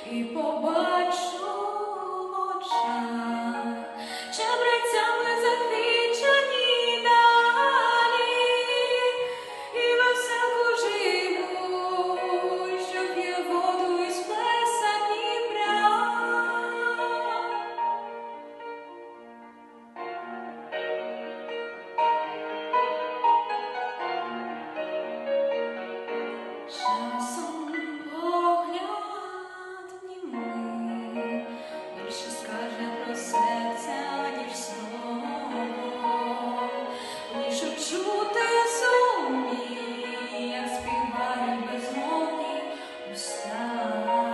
і побачу в очах чебрецями захищені далі, і веселку живу, що п'є воду із плеса Дніпра. Часом погляд німий більше скаже про серця, ніж слово, ніж чути зумі, як співають безмовні уста.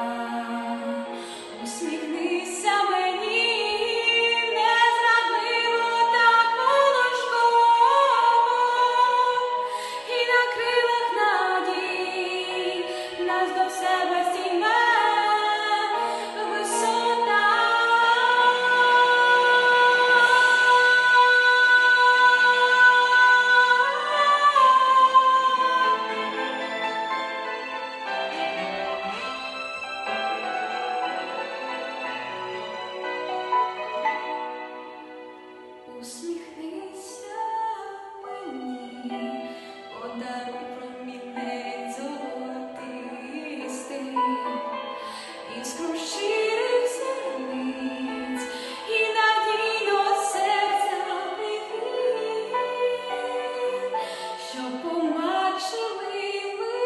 Усміхнися мені незрадливо, так волошково, і на крилах надій нас до себе стійме висота. Усміхнися мені, подаруй промінець золотистий, іскру щирих зірниць і надійно серця привіт, щоб побачили ми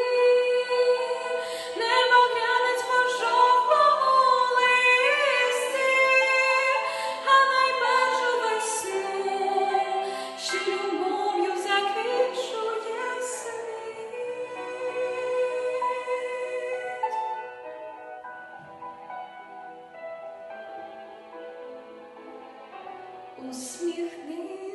небоглянець по жовтому листі, а найпершу весну, що любов'ю заквічує світ. Усміхнись.